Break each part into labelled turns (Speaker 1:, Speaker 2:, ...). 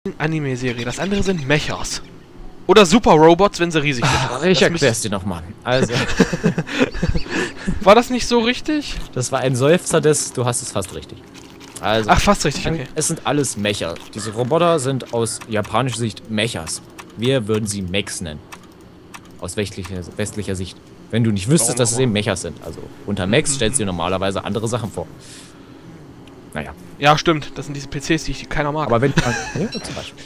Speaker 1: Anime-Serie. Das andere sind Mechas. Oder Super-Robots, wenn sie riesig sind.
Speaker 2: Ich erklär's dir nochmal. Also.
Speaker 1: War das nicht so richtig?
Speaker 2: Das war ein Seufzer du hast es fast richtig. Also,
Speaker 1: ach, fast richtig, okay.
Speaker 2: Es sind alles Mecha. Diese Roboter sind aus japanischer Sicht Mechas. Wir würden sie Mechs nennen. Aus westlicher Sicht. Wenn du nicht wüsstest, dass es eben Mechas sind. Also unter Mechs stellst du dir normalerweise andere Sachen vor. Naja.
Speaker 1: Ja, stimmt. Das sind diese PCs, die keiner mag.
Speaker 2: Aber wenn... ja, zum Beispiel.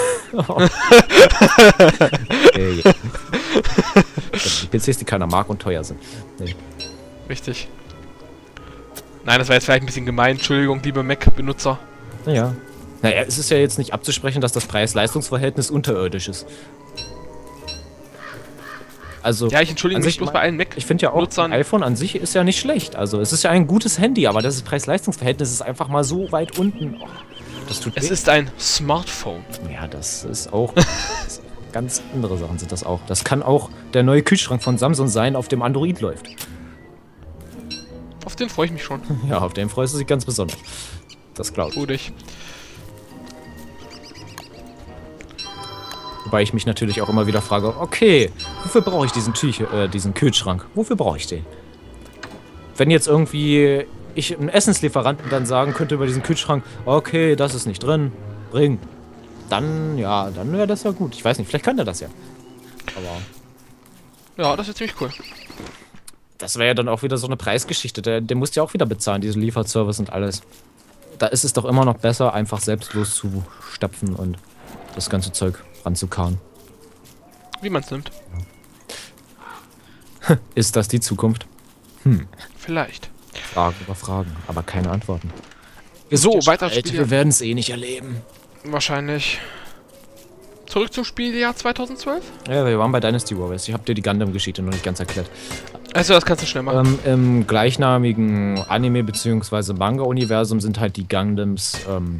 Speaker 2: Die PCs, die keiner mag und teuer sind. Nee.
Speaker 1: Richtig. Nein, das war jetzt vielleicht ein bisschen gemein. Entschuldigung, liebe Mac-Benutzer.
Speaker 2: Naja. Naja, es ist ja jetzt nicht abzusprechen, dass das Preis-Leistungs-Verhältnis unterirdisch ist. Also,
Speaker 1: ja, ich entschuldige mich bloß bei allen Mac-Nutzern.
Speaker 2: Ich finde ja auch, ein iPhone an sich ist ja nicht schlecht. Also, es ist ja ein gutes Handy, aber das Preis-Leistungs-Verhältnis ist einfach mal so weit unten. Oh, das tut weh.
Speaker 1: Es ist ein Smartphone.
Speaker 2: Ja, das ist auch... ganz andere Sachen sind das auch. Das kann auch der neue Kühlschrank von Samsung sein, auf dem Android läuft.
Speaker 1: Auf den freue ich mich schon.
Speaker 2: Ja, auf den freust du dich ganz besonders. Das glaube ich.
Speaker 1: Gut.
Speaker 2: Wobei ich mich natürlich auch immer wieder frage, okay, wofür brauche ich diesen Kühlschrank? Wofür brauche ich den? Wenn jetzt irgendwie ich einen Essenslieferanten dann sagen könnte über diesen Kühlschrank, okay, das ist nicht drin, bring. Dann, ja, dann wäre das ja gut. Ich weiß nicht, vielleicht kann der das ja. Aber...
Speaker 1: ja, das ist ziemlich cool.
Speaker 2: Das wäre ja dann auch wieder so eine Preisgeschichte. Der muss ja auch wieder bezahlen, diesen Lieferservice und alles. Da ist es doch immer noch besser, einfach selbstlos zu stapfen und das ganze Zeug ranzukarren.
Speaker 1: Wie man es nimmt.
Speaker 2: Ist das die Zukunft?
Speaker 1: Vielleicht.
Speaker 2: Fragen über Fragen, aber keine Antworten.
Speaker 1: So, weiter
Speaker 2: Spiel. Wir werden es eh nicht erleben.
Speaker 1: Wahrscheinlich. Zurück zum Spieljahr 2012?
Speaker 2: Ja, wir waren bei Dynasty Warriors. Ich habe dir die Gundam-Geschichte noch nicht ganz erklärt.
Speaker 1: Also, das kannst du schnell machen.
Speaker 2: Im gleichnamigen Anime- bzw. Manga-Universum sind halt die Gundams,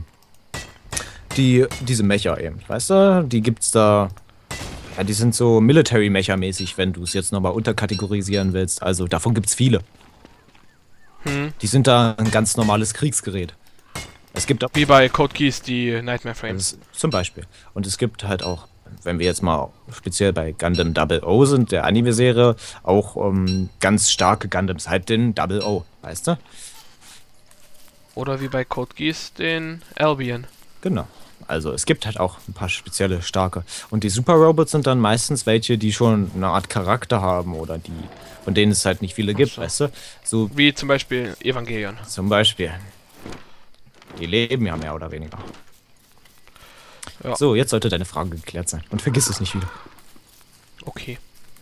Speaker 2: diese Mecha eben, weißt du? Die gibt's da... Ja, die sind so Military-Mecha-mäßig, wenn du es jetzt nochmal unterkategorisieren willst. Also, davon gibt's viele. Die sind da ein ganz normales Kriegsgerät. Es gibt auch...
Speaker 1: Wie bei Code Geass, die Nightmare Frames.
Speaker 2: Zum Beispiel. Und es gibt halt auch, wenn wir jetzt mal speziell bei Gundam 00 sind, der Anime-Serie, auch ganz starke Gundams, halt den 00, weißt du?
Speaker 1: Oder wie bei Code Geass, den Albion.
Speaker 2: Genau. Also es gibt halt auch ein paar spezielle starke. Und die Super Robots sind dann meistens welche, die schon eine Art Charakter haben oder die, von denen es halt nicht viele gibt, weißt du? So
Speaker 1: wie zum Beispiel Evangelion.
Speaker 2: Zum Beispiel. Die leben ja mehr oder weniger. Ja. So, jetzt sollte deine Frage geklärt sein. Und vergiss es nicht wieder.
Speaker 1: Okay.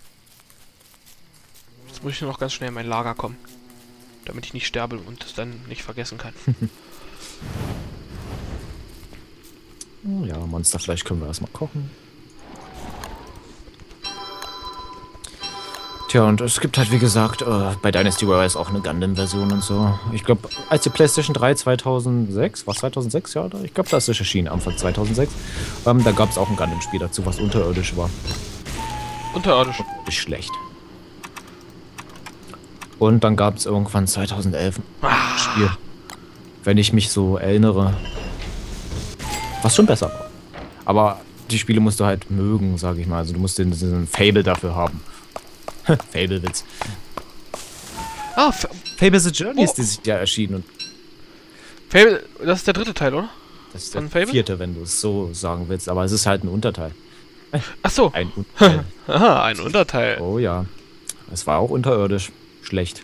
Speaker 1: Jetzt muss ich nur noch ganz schnell in mein Lager kommen. Damit ich nicht sterbe und es dann nicht vergessen kann.
Speaker 2: Ja, Monsterfleisch können wir erstmal kochen. Tja, und es gibt halt, wie gesagt, bei Dynasty Warriors auch eine Gundam-Version und so. Ich glaube, als die PlayStation 3 2006, war 2006, ja? Ich glaube, das ist erschienen, Anfang 2006. Da gab es auch ein Gundam-Spiel dazu, was unterirdisch war.
Speaker 1: Unterirdisch?
Speaker 2: Ist schlecht. Und dann gab es irgendwann 2011 ein Spiel, wenn ich mich so erinnere, was schon besser war. Aber die Spiele musst du halt mögen, sage ich mal. Also du musst diesen Fable dafür haben. Fable-Witz.
Speaker 1: Ah,
Speaker 2: Fable The Journey ist dieses Jahr erschienen. Und
Speaker 1: Fable, das ist der dritte Teil, oder?
Speaker 2: Das ist der vierte, wenn du es so sagen willst. Aber es ist halt ein Unterteil.
Speaker 1: Ach so.
Speaker 2: Ein Unterteil.
Speaker 1: Aha, ein Unterteil.
Speaker 2: Oh ja. Es war auch unterirdisch. Schlecht.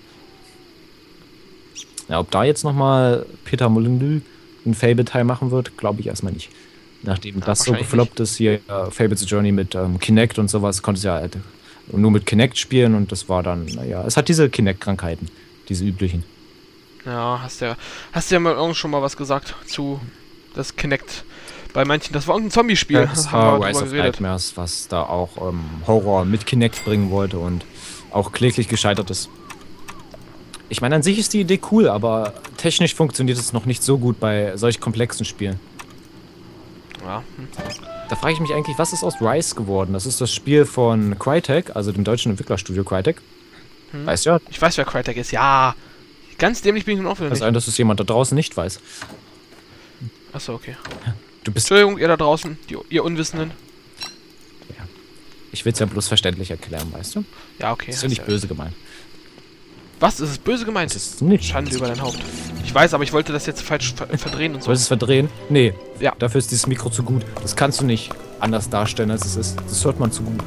Speaker 2: Ja, ob da jetzt nochmal Peter Molyneux einen Fable-Teil machen wird, glaube ich erstmal nicht. Nachdem das so gefloppt ist, hier Fable The Journey mit Kinect und sowas, konntest du ja halt nur mit Kinect spielen und das war dann, naja, es hat diese Kinect-Krankheiten, diese üblichen.
Speaker 1: Ja, hast ja mal irgend schon mal was gesagt zu das Kinect bei manchen, das war irgendein Zombie-Spiel.
Speaker 2: Ja, das war Rise of Nightmares, was da auch Horror mit Kinect bringen wollte und auch kläglich gescheitert ist. Ich meine, an sich ist die Idee cool, aber technisch funktioniert es noch nicht so gut bei solch komplexen Spielen.
Speaker 1: Ja.
Speaker 2: Da frage ich mich eigentlich, was ist aus Rise geworden? Das ist das Spiel von Crytek, also dem deutschen Entwicklerstudio Crytek. Weißt du ja?
Speaker 1: Ich weiß, wer Crytek ist, ja. Ganz dämlich bin ich nun auch wieder nicht.
Speaker 2: Kann sein, dass es jemand da draußen nicht weiß.
Speaker 1: Achso, okay.
Speaker 2: Du bist...
Speaker 1: Entschuldigung, ihr da draußen, ihr Unwissenden.
Speaker 2: Ich will es ja bloß verständlich erklären, weißt du?
Speaker 1: Ja, okay.
Speaker 2: Das ist ja nicht böse gemeint.
Speaker 1: Was? Ist es böse gemeint?
Speaker 2: Das ist nicht
Speaker 1: Schande über dein Haupt. Ich weiß, aber ich wollte das jetzt falsch verdrehen und so.
Speaker 2: Sollst du es verdrehen? Nee.
Speaker 1: Ja.
Speaker 2: Dafür ist dieses Mikro zu gut. Das kannst du nicht anders darstellen, als es ist. Das hört man zu gut.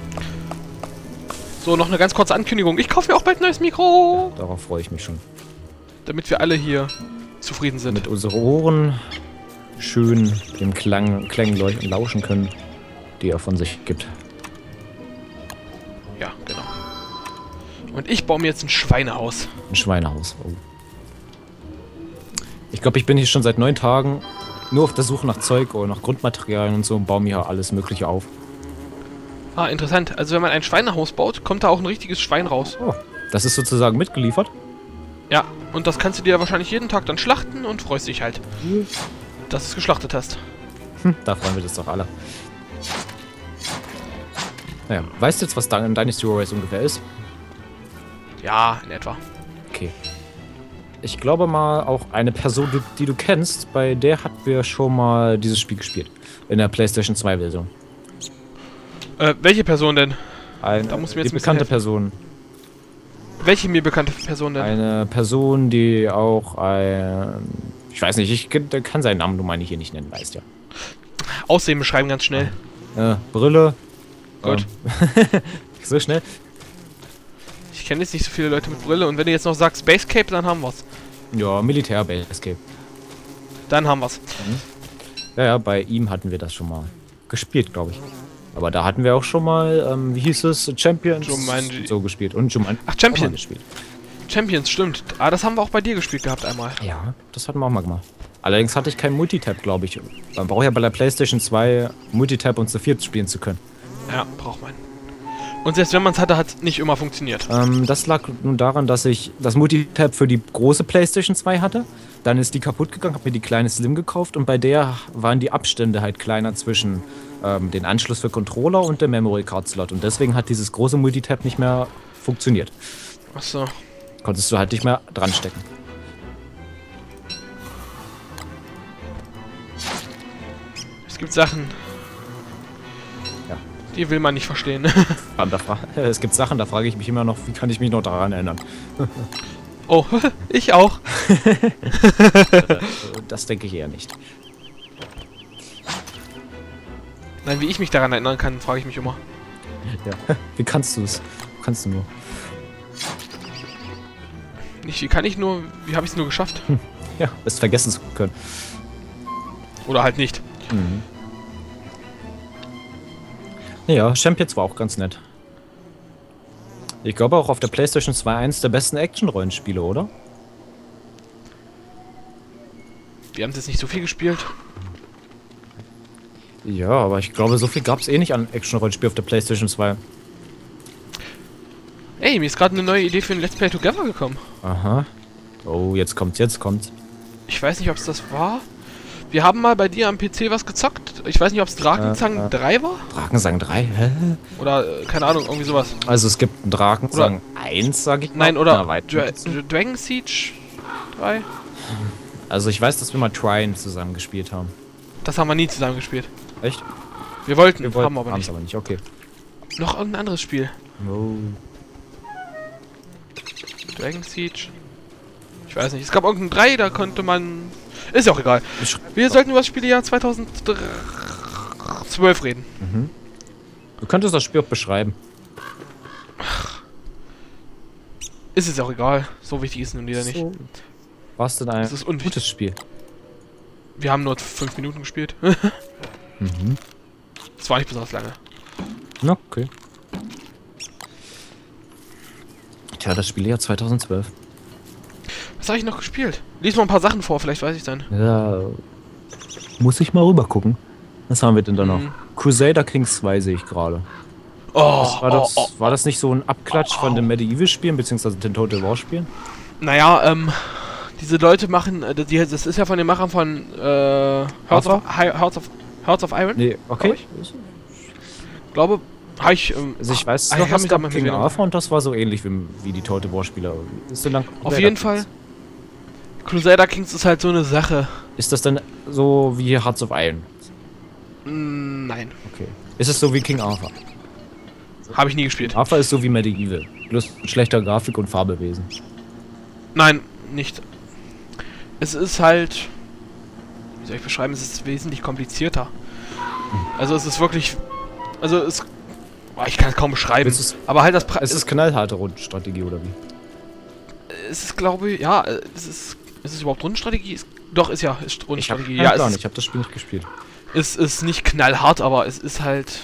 Speaker 1: So, noch eine ganz kurze Ankündigung. Ich kaufe mir auch bald ein neues Mikro.
Speaker 2: Darauf freue ich mich schon.
Speaker 1: Damit wir alle hier zufrieden sind.
Speaker 2: Mit unseren Ohren schön dem Klängen lauschen können, die er von sich gibt.
Speaker 1: Ja, genau. Und ich baue mir jetzt ein Schweinehaus.
Speaker 2: Ein Schweinehaus. Oh. Ich glaube, ich bin hier schon seit 9 Tagen nur auf der Suche nach Zeug oder nach Grundmaterialien und so und baue mir hier alles Mögliche auf.
Speaker 1: Ah, interessant. Also wenn man ein Schweinehaus baut, kommt da auch ein richtiges Schwein raus.
Speaker 2: Oh, das ist sozusagen mitgeliefert?
Speaker 1: Ja, und das kannst du dir wahrscheinlich jeden Tag dann schlachten und freust dich halt, dass du es geschlachtet hast.
Speaker 2: Da freuen wir uns doch alle. Naja, weißt du jetzt, was Dynasty Warriors ungefähr ist?
Speaker 1: Ja, in etwa.
Speaker 2: Okay. Ich glaube mal, auch eine Person, die du kennst, bei der hatten wir schon mal dieses Spiel gespielt. In der PlayStation 2 Version.
Speaker 1: Welche Person denn?
Speaker 2: Da muss mir jetzt eine bekannte Person.
Speaker 1: Welche mir bekannte Person denn?
Speaker 2: Eine Person, die auch ich weiß nicht, ich kann seinen Namen nun mal hier nicht nennen, weißt ja.
Speaker 1: Aussehen beschreiben ganz schnell.
Speaker 2: Brille.
Speaker 1: Gut.
Speaker 2: So schnell.
Speaker 1: Ich kenne jetzt nicht so viele Leute mit Brille und wenn du jetzt noch sagst Space Cape, dann haben wir's.
Speaker 2: Ja, Militär-Escape.
Speaker 1: Dann haben wir's.
Speaker 2: Ja, bei ihm hatten wir das schon mal gespielt, glaube ich. Aber da hatten wir auch schon mal, wie hieß es, Champions
Speaker 1: Jumanji.
Speaker 2: So gespielt. Und Jumanji.
Speaker 1: Ach, Champions. Champions, stimmt. Ah, das haben wir auch bei dir gespielt gehabt einmal.
Speaker 2: Ja, das hatten wir auch mal gemacht. Allerdings hatte ich kein Multitap, glaube ich. Man braucht ja bei der PlayStation 2 Multitap, um zu viert spielen zu können.
Speaker 1: Ja, braucht man. Und selbst wenn man es hatte, hat es nicht immer funktioniert.
Speaker 2: Das lag nun daran, dass ich das Multitap für die große PlayStation 2 hatte. Dann ist die kaputt gegangen, habe mir die kleine Slim gekauft und bei der waren die Abstände halt kleiner zwischen den Anschluss für Controller und der Memory Card Slot. Und deswegen hat dieses große Multitap nicht mehr funktioniert.
Speaker 1: Achso.
Speaker 2: Konntest du halt nicht mehr dran stecken.
Speaker 1: Es gibt Sachen,
Speaker 2: Ja.
Speaker 1: die will man nicht verstehen.
Speaker 2: Es gibt Sachen, da frage ich mich immer noch, wie kann ich mich noch daran erinnern?
Speaker 1: Oh, ich auch.
Speaker 2: Das denke ich eher nicht.
Speaker 1: Nein, wie ich mich daran erinnern kann, frage ich mich immer.
Speaker 2: Ja. Wie kannst du es? Kannst du nur.
Speaker 1: Nicht, wie kann ich nur, wie habe ich es nur geschafft?
Speaker 2: Ja, es vergessen zu können.
Speaker 1: Oder halt nicht.
Speaker 2: Mhm. Ja, Champions war auch ganz nett. Ich glaube auch auf der PlayStation 2 eins der besten Action-Rollenspiele, oder?
Speaker 1: Wir haben jetzt nicht so viel gespielt.
Speaker 2: Ja, aber ich glaube, so viel gab es eh nicht an Action-Rollenspiel auf der PlayStation 2.
Speaker 1: Ey, mir ist gerade eine neue Idee für ein Let's Play Together gekommen.
Speaker 2: Aha. Oh, jetzt kommt's, jetzt kommt's.
Speaker 1: Ich weiß nicht, ob es das war. Wir haben mal bei dir am PC was gezockt. Ich weiß nicht, ob es Drakenzang 3 war?
Speaker 2: Drakensang 3? Hä?
Speaker 1: Oder, keine Ahnung, irgendwie sowas.
Speaker 2: Also es gibt einen Drakensang 1, sag ich mal.
Speaker 1: Nein, oder
Speaker 2: Na,
Speaker 1: Dragon Siege 3?
Speaker 2: Also ich weiß, dass wir mal Trine zusammen gespielt haben.
Speaker 1: Das haben wir nie zusammen gespielt.
Speaker 2: Echt?
Speaker 1: Wir wollten,
Speaker 2: Wir
Speaker 1: haben aber
Speaker 2: haben's
Speaker 1: nicht.
Speaker 2: aber nicht, okay.
Speaker 1: Noch irgendein anderes Spiel.
Speaker 2: Oh.
Speaker 1: Dragon Siege. Ich weiß nicht. Es gab irgendein 3, da konnte man... Ist ja auch egal. Wir sollten über das Spielejahr 2012 reden.
Speaker 2: Mhm. Du könntest das Spiel auch beschreiben.
Speaker 1: Ist es auch egal. So wichtig ist es nun wieder nicht.
Speaker 2: So. War es denn ein
Speaker 1: Das ist unwichtig.
Speaker 2: gutes Spiel?
Speaker 1: Wir haben nur 5 Minuten gespielt.
Speaker 2: Mhm.
Speaker 1: Das war nicht besonders lange.
Speaker 2: Na, okay. Tja, das Spieljahr 2012.
Speaker 1: Was habe ich noch gespielt? Lies mal ein paar Sachen vor, vielleicht weiß ich dann.
Speaker 2: Ja. Muss ich mal rüber gucken. Was haben wir denn da noch? Crusader Kings 2 sehe ich gerade.
Speaker 1: Oh,
Speaker 2: War das nicht so ein Abklatsch von den Medieval-Spielen, beziehungsweise den Total War-Spielen?
Speaker 1: Naja, diese Leute machen, das ist ja von den Machern von Hearts of Iron.
Speaker 2: Nee, okay.
Speaker 1: Ich glaube, habe ich.
Speaker 2: Also ich weiß
Speaker 1: ich
Speaker 2: noch,
Speaker 1: hab
Speaker 2: was
Speaker 1: mich
Speaker 2: gab
Speaker 1: da mal
Speaker 2: King
Speaker 1: mit
Speaker 2: Arthur und das war so ähnlich wie die Total War-Spiele. Ist so lang.
Speaker 1: Auf jeden Fall Crusader Kings ist halt so eine Sache.
Speaker 2: Ist das dann so wie Hearts of Iron?
Speaker 1: Nein.
Speaker 2: Okay. Ist es so wie King Arthur?
Speaker 1: Habe ich nie gespielt.
Speaker 2: Arthur ist so wie Medieval. Bloß mit schlechter Grafik und Farbewesen.
Speaker 1: Nein, nicht. Es ist halt... Wie soll ich beschreiben? Es ist wesentlich komplizierter. Also es ist wirklich... Also es... Ich kann es kaum beschreiben. Aber halt das...
Speaker 2: Es ist knallharte Rundenstrategie, oder wie?
Speaker 1: Es ist, glaube ich... Ja, es ist... Ist es überhaupt Rundenstrategie? Doch, ist ja ist Rundenstrategie.
Speaker 2: Ich habe ich habe das Spiel nicht gespielt.
Speaker 1: Es ist nicht knallhart, aber es ist halt...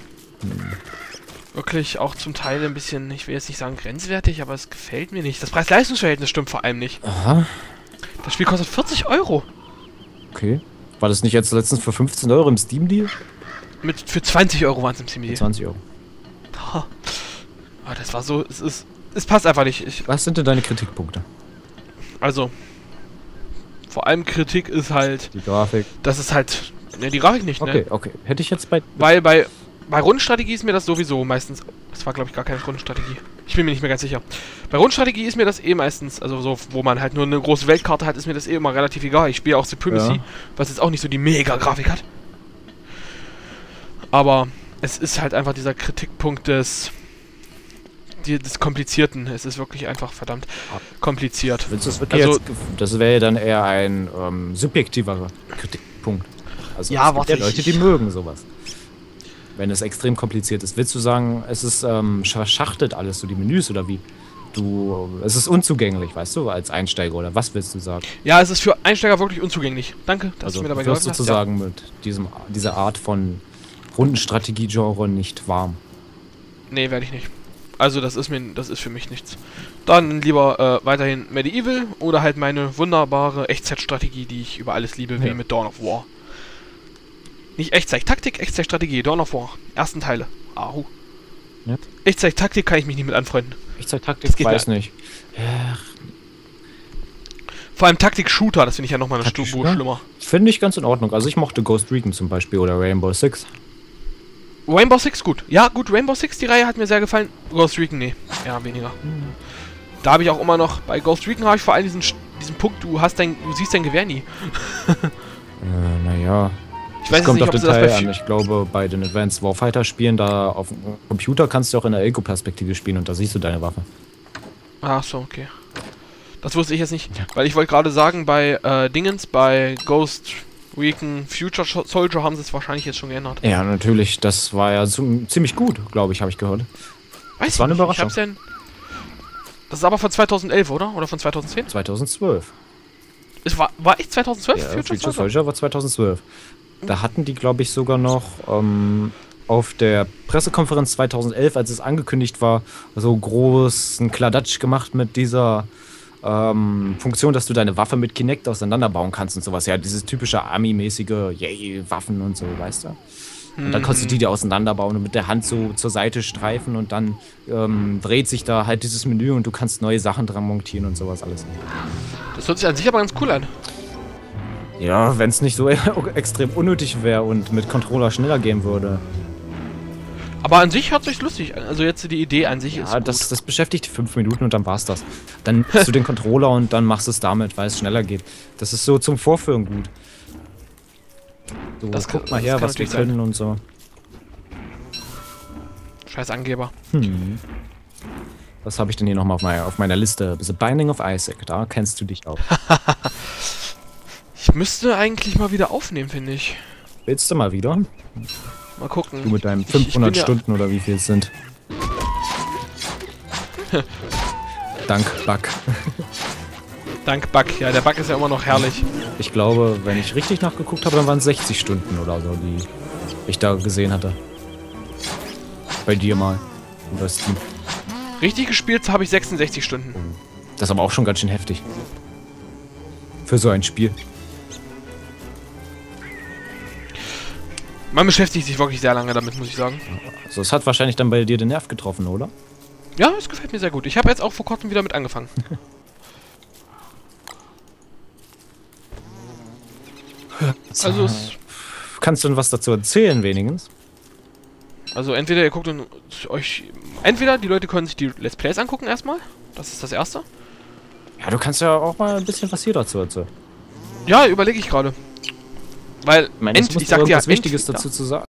Speaker 1: Wirklich auch zum Teil ein bisschen, ich will jetzt nicht sagen grenzwertig, aber es gefällt mir nicht. Das Preis-Leistungs-Verhältnis stimmt vor allem nicht.
Speaker 2: Aha.
Speaker 1: Das Spiel kostet 40 Euro.
Speaker 2: Okay. War das nicht jetzt letztens für 15 Euro im Steam-Deal?
Speaker 1: Für 20 Euro waren es im Steam-Deal.
Speaker 2: 20 Euro.
Speaker 1: Oh. Aber das war so, es passt einfach nicht.
Speaker 2: Was sind denn deine Kritikpunkte?
Speaker 1: Also, vor allem Kritik ist halt...
Speaker 2: Die Grafik.
Speaker 1: Das ist halt... Ne, die Grafik nicht, ne?
Speaker 2: Okay, okay. Hätte ich jetzt bei...
Speaker 1: Weil bei Rundenstrategie ist mir das sowieso meistens... Das war, glaube ich, gar keine Rundenstrategie. Ich bin mir nicht mehr ganz sicher. Bei Rundenstrategie ist mir das eh meistens... Also so, wo man halt nur eine große Weltkarte hat, ist mir das eh immer relativ egal. Ich spiele auch Supremacy, ja, was jetzt auch nicht so die Mega-Grafik hat. Aber es ist halt einfach dieser Kritikpunkt des Komplizierten. Es ist wirklich einfach verdammt kompliziert.
Speaker 2: Das wäre ja dann eher ein subjektiverer Kritikpunkt. Also
Speaker 1: ja,
Speaker 2: es gibt ja Leute, die mögen sowas. Wenn es extrem kompliziert ist. Willst du sagen, es ist verschachtet alles, so die Menüs oder wie? Es ist unzugänglich, weißt du, als Einsteiger oder was willst du sagen?
Speaker 1: Ja, es ist für Einsteiger wirklich unzugänglich. Danke, dass du mir dabei geholfen hast.
Speaker 2: Du wirst sozusagen mit dieser Art von Rundenstrategie-Genre nicht warm.
Speaker 1: Nee, werde ich nicht. Also das ist für mich nichts. Dann lieber weiterhin Medieval oder halt meine wunderbare Echtzeit-Strategie, die ich über alles liebe, wie mit Dawn of War. Nicht Echtzeit-Taktik, Echtzeit-Strategie, Dawn of War. Ersten Teile. Ahu. Ja. Echtzeit-Taktik kann ich mich nicht mit anfreunden.
Speaker 2: Echtzeit-Taktik weiß nicht.
Speaker 1: Vor allem Taktik-Shooter, das finde ich ja nochmal eine Spur schlimmer.
Speaker 2: Finde ich ganz in Ordnung. Also ich mochte Ghost Recon zum Beispiel oder Rainbow Six.
Speaker 1: Rainbow Six, gut. Ja, gut, Rainbow Six, die Reihe hat mir sehr gefallen. Ghost Recon, nee. Ja, weniger. Da habe ich auch immer noch, bei Ghost Recon habe ich vor allem diesen Punkt, du siehst dein Gewehr nie.
Speaker 2: Naja.
Speaker 1: Ich weiß
Speaker 2: kommt
Speaker 1: nicht,
Speaker 2: auf den Teil an. Ich glaube, bei den Advanced Warfighter Spielen, da auf dem Computer kannst du auch in der Ego-Perspektive spielen und da siehst du deine Waffe.
Speaker 1: Ach so, okay. Das wusste ich jetzt nicht, weil ich wollte gerade sagen, bei bei Ghost Recon Future Soldier haben sie es wahrscheinlich jetzt schon geändert.
Speaker 2: Ja, natürlich. Das war ja ziemlich gut, glaube ich, habe ich gehört.
Speaker 1: Das war eine Überraschung. Das ist aber von 2011, oder? Oder von 2010?
Speaker 2: 2012.
Speaker 1: War echt 2012?
Speaker 2: Ja, Future Soldier war 2012. Da hatten die, glaube ich, sogar noch auf der Pressekonferenz 2011, als es angekündigt war, so großen Kladatsch gemacht mit dieser Funktion, dass du deine Waffe mit Kinect auseinanderbauen kannst und sowas. Ja, dieses typische Army-mäßige Waffen und so, weißt du? Und dann kannst du die dir auseinanderbauen und mit der Hand so zur Seite streifen und dann dreht sich da halt dieses Menü und du kannst neue Sachen dran montieren und sowas alles.
Speaker 1: Das hört sich an sich aber ganz cool an.
Speaker 2: Ja, wenn es nicht so extrem unnötig wäre und mit Controller schneller gehen würde.
Speaker 1: Aber an sich hört sich lustig an. Also jetzt die Idee an sich ist gut.
Speaker 2: Das beschäftigt 5 Minuten und dann war's das. Dann hast du den Controller und dann machst du es damit, weil es schneller geht. Das ist so zum Vorführen gut. So, guck mal her, was wir können und so.
Speaker 1: Scheiß Angeber.
Speaker 2: Was habe ich denn hier nochmal auf meiner Liste? The Binding of Isaac, da kennst du dich auch.
Speaker 1: Ich müsste eigentlich mal wieder aufnehmen, finde ich.
Speaker 2: Willst du mal wieder?
Speaker 1: Mal gucken.
Speaker 2: Du mit deinen 500 Stunden oder wie viel es sind. Dank Bug.
Speaker 1: Dank Bug, ja, der Bug ist ja immer noch herrlich.
Speaker 2: Ich glaube, wenn ich richtig nachgeguckt habe, dann waren es 60 Stunden oder so, die ich da gesehen hatte. Bei dir mal. Über Steam.
Speaker 1: Richtig gespielt habe ich 66 Stunden.
Speaker 2: Das ist aber auch schon ganz schön heftig. Für so ein Spiel.
Speaker 1: Man beschäftigt sich wirklich sehr lange damit, muss ich sagen.
Speaker 2: Also es hat wahrscheinlich dann bei dir den Nerv getroffen, oder?
Speaker 1: Ja, es gefällt mir sehr gut. Ich habe jetzt auch vor kurzem wieder mit angefangen. Also
Speaker 2: kannst du denn was dazu erzählen, wenigstens?
Speaker 1: Also entweder ihr guckt euch... Entweder die Leute können sich die Let's Plays angucken erstmal. Das ist das Erste.
Speaker 2: Ja, du kannst ja auch mal ein bisschen was hier dazu erzählen.
Speaker 1: Ja, überlege ich gerade. Weil,
Speaker 2: Ich meine, es muss
Speaker 1: ich sag dir,
Speaker 2: irgendwas Wichtiges dazu zu sagen.